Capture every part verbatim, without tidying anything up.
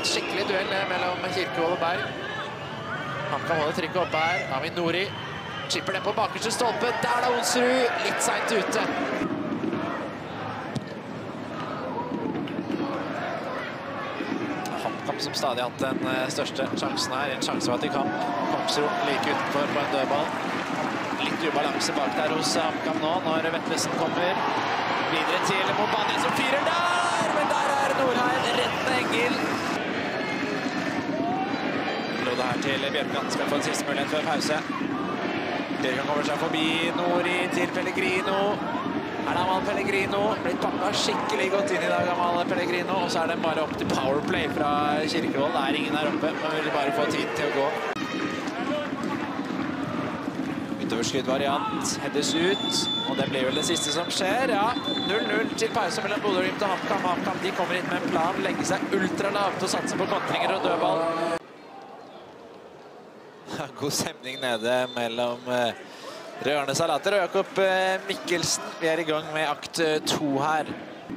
skikkelig duell mellom Kirkevold og Berg. HamKam holder trykket oppe her. Da har vi Nori. Chipper den på bakerste stolpe. Der da Onsrud. Litt sent ute. HamKam som stadig har hatt den største sjansen her. En sjanse var til kamp. Kongsro like utenfor på en dødball. Litt ubalanse bak der hos HamKam nå, når Vetlesen kommer. Videre til Wembangomo som fyrer der! Men der er Nordheim, rettende engel. Lå det her til Bjørkan, skal få en siste mulighet før pause. Bjørkan kommer seg forbi Nori til Pellegrino. Her er Amahl Pellegrino. Blitt pakket skikkelig godt inn i dag, Amahl Pellegrino. Og så er det bare opp til powerplay fra Kirkevold. Det er ingen her oppe, men vil bare få tid til å gå. Utoverskuddvariant heades ut, og det blir vel det siste som skjer. Ja, null null til pause mellom Bodø og HamKam. HamKam de kommer inn med en plan, legger seg ultralavt og satser på kontringer og dødball. God stemning nede mellom Rørne Salater og Jakob Mikkelsen. Vi er i gang med akt to her.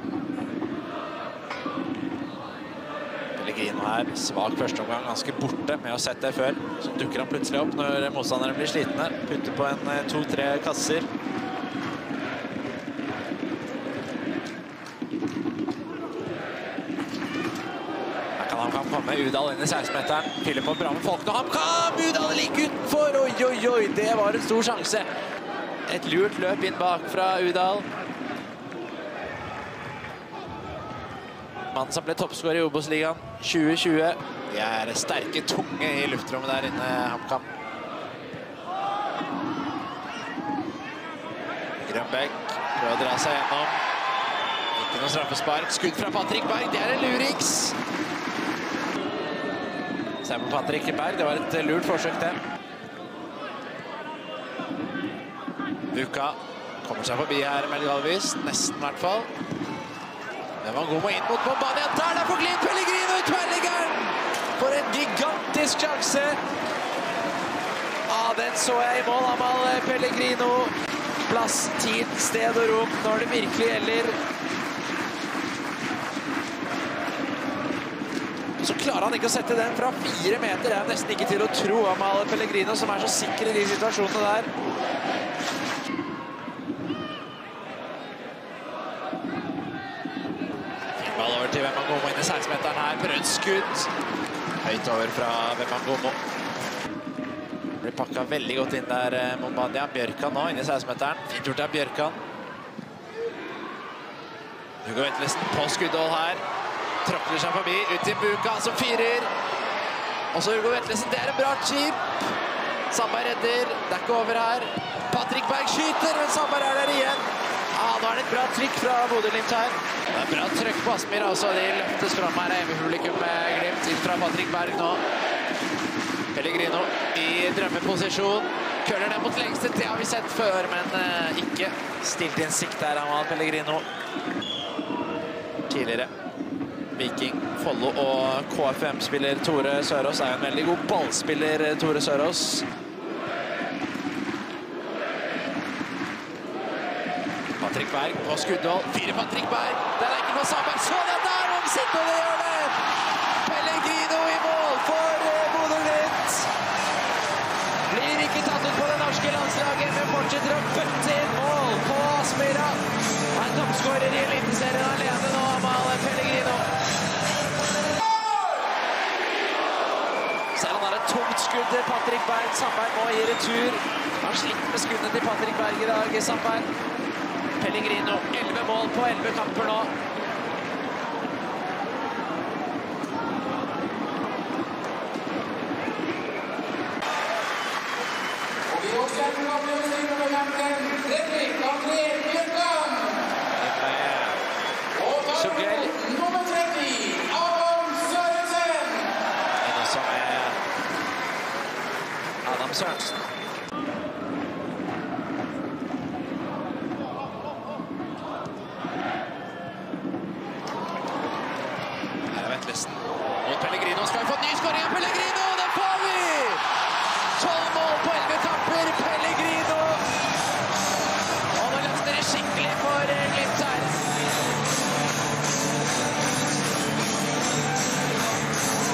Pellegrino her, svag første omgang, ganske borte med å sette det før. Så dukker han plutselig opp når motstanderne blir slitne. Putter på en to-tre kasser. Her kan HamKam komme. Udahl inn i seksten-meteren. Fyller på bra med folk og HamKam! Udahl like utenfor! Oi, oi, oi! Det var en stor sjanse. Et lurt løp inn bak fra Udahl. Mannen som ble toppskår i Obos-ligaen tjue tjue. De er sterke, tunge i luftrommet der inne, HamKam. Grønbæk prøver å dra seg gjennom. Ikke noe straffespark. Skudd fra Patrick Berg, det er en luriks. Se på Patrick Berg, det var et lurt forsøk det. Buka kommer seg forbi her med Galvis, nesten i hvert fall. Wembangomo inn mot Wembangomo, der der får Glimt Pellegrino i tverrliggeren! For en gigantisk sjanse! Ja, den så jeg i mål, Amahl Pellegrino. Plass, tid, sted og rom når det virkelig gjelder. Så klarer han ikke å sette den fra fire meter. Det er nesten ikke til å tro, Amahl Pellegrino, som er så sikker i de situasjonene der. Ball over til Wembangomo inn i seksten-meteren her. Prøvd skudd. Høyt over fra Wembangomo. Blir pakket veldig godt inn der, Wembangomo. Bjørkan nå inn i seksten-meteren. Fint gjort av Bjørkan. Hugo Vetlesen på skuddhold her. Tråkler seg forbi, ut til Buka som firer. Og så Hugo Vetlesen, det er en bra chip. Sandberg redder, det er ikke over her. Patrick Berg skyter, men Sandberg er der igjen. Ja, nå er det et bra trykk fra Bodø-Glimt her. Det er bra trykk på Aspmyr, altså. De løftes frem her hjemme publikum med Glimt inn fra Patrick Berg nå. Pellegrino i drømmeposisjon. Køller den mot lengste, det har vi sett før, men uh, ikke stilt inn sikt der, Amahl Pellegrino. Tidligere Viking, Follo og K F M-spiller Tore Sørås er en veldig god ballspiller, Tore Sørås. Patrick Berg på skuddhold. Fire Patrick Berg. Den er ikke på Sandberg. Så det der! Og sitter det gjør det! Pellegrino i mål for Bodø-Glimt. Blir ikke tatt ut på det norske landslaget, men fortsetter å bøtte inn mål på Aspmyra. Han toppskårer i Eliteserien alene nå, Amahl Pellegrino. Selv han har et tungt skudd til Patrick Berg. Sandberg må i retur. Han slitt med skuddene til Patrick Berg i dag, Sandberg. Pellegrino, elleve mål på elleve kamper nå. Og vi også er på kappløsning nummer femten, Fredrik, André, Bjørkan. Zugelj. Nummer tretti, Adam Sørensen. En som er Adam Sørensen. Mot Pellegrino skal vi få ny skåring av Pellegrino, det får vi! tolv mål på elleve kamper, Pellegrino! Og nå løsner det skikkelig for Glimt her.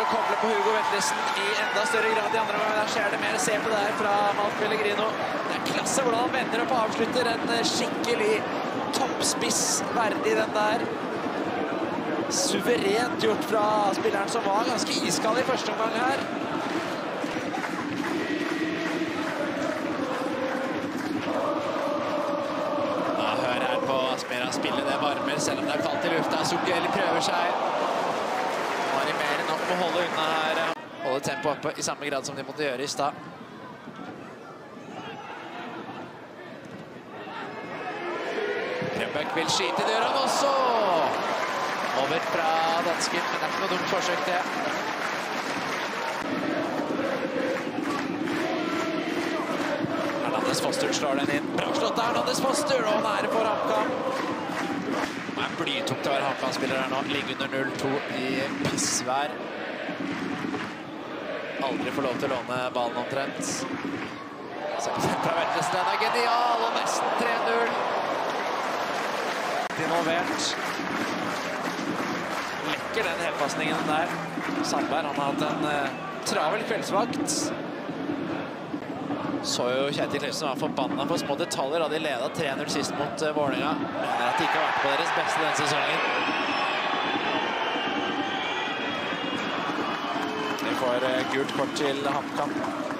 å koble på Hugo Vetlesen i enda større grad i andre omgang. Der skjer det mer. Se på det her fra Amahl Pellegrino. Det er klasse hvordan han vender opp og avslutter en skikkelig toppspiss verdig den der. Suverent gjort fra spilleren som var ganske iskald i første omgang her. Ja, hør her på Asmira spille det varmer, selv om det er kaldt i lufta. Zugelj prøver seg. Har de mer enn nok med å holde unna her. Holde tempo oppe i samme grad som de måtte gjøre i stad. Grønbæk vil skyte, det gjør han også! Over fra dansken, men det er ikke noe dumt forsøk det. Hernandez Foster slår den inn. Bra slått av Hernandez Foster, og nære for HamKam. Det er blytungt å være HamKam-spiller her nå. Ligger under null to i pissvær. Aldri får lov til å låne ballen omtrent. Se på den fra Vetlesen, den er genial, og nesten tre null. Involvert. Lekker den helpasningen der. Sandberg, han har hatt en uh, travel kveldsvakt. Så jo Kjetil var forbannet på små detaljer da de ledet tre null sist mot uh, Vålerenga. Mener at de ikke har vært på deres beste denne sesongen. De får uh, gult kort til HamKam.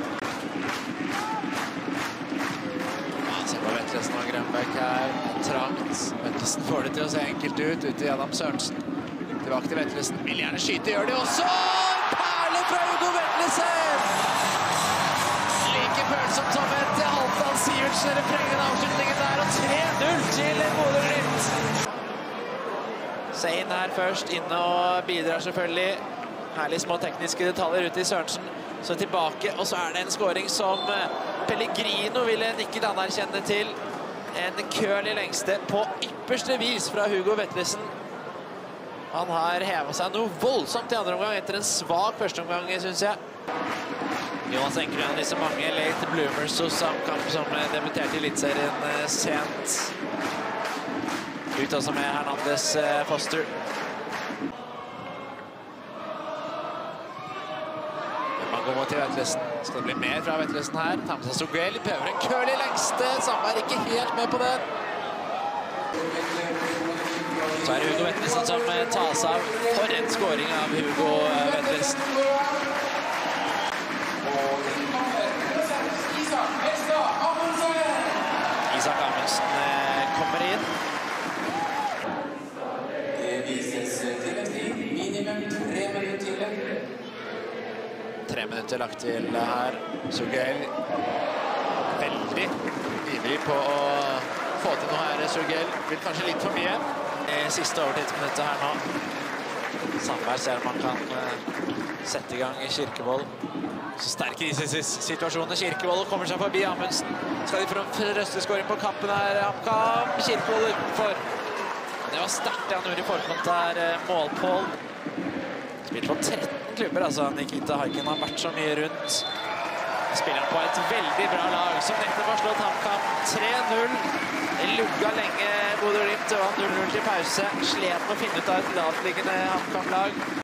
Ja, se på Vetlesen og Grønbæk her. Trangt. Vetlesen får det til å se enkelt ut, ute i Adam Sørensen. Tilbake til Vetlesen. Vil gjerne skyte, gjør de også! Perle fra Hugo Vetlesen! Like følsomt som et Halvdal Sivertsen refrengen avslutningen der, og tre null til Bodø Glimt. Sein her først, inne og bidrar selvfølgelig. Herlig små tekniske detaljer ute i Sørensen. Så tilbake, og så er det en scoring som Pellegrino ville nikket anerkjenne til. En køl i lengste på ypperste vis fra Hugo Vetlesen. Han har hevet seg noe voldsomt i andre omgang etter en svak første omgang, synes jeg. Jonas Enker, en av disse mange late bloomers hos HamKam som debuterte i Eliteserien sent. Ut også med Hernandez Foster. Wembangomo til Vetlesen. Skal det bli mer fra Vetlesen her? Ta med seg Zugelj, prøver en køl i lengste. Sandberg er ikke helt med på den. Så er det Hugo Vetlesen som tas av for en scoring av Hugo Vetlesen. Isak Amundsen kommer inn. Det vises til en tid, minimum tre minutter. Tre minutter lagt til her. Zugelj veldig ivrig på å få til noe her. Zugelj vil kanskje litt for mye. Siste overtidsminuttet her nå. Sandberg ser om han kan uh, sette i gang i Kirkevold. Så sterk i disse situasjonene. Kirkevold kommer seg forbi Amundsen. Skal de få en røsteskåring på kampen her? HamKam, Kirkevold utenfor. Det var sterkt det han gjorde i forkant der. Uh, målpål. Spilt på tretten klubber, altså. Nikita Haiken har vært så mye rundt. Spiller på et veldig bra lag som nettopp har slått HamKam tre null. Lugga lenge Bodø Glimt, og null null til pause. Slet med å finne ut av et lavtliggende HamKam-lag.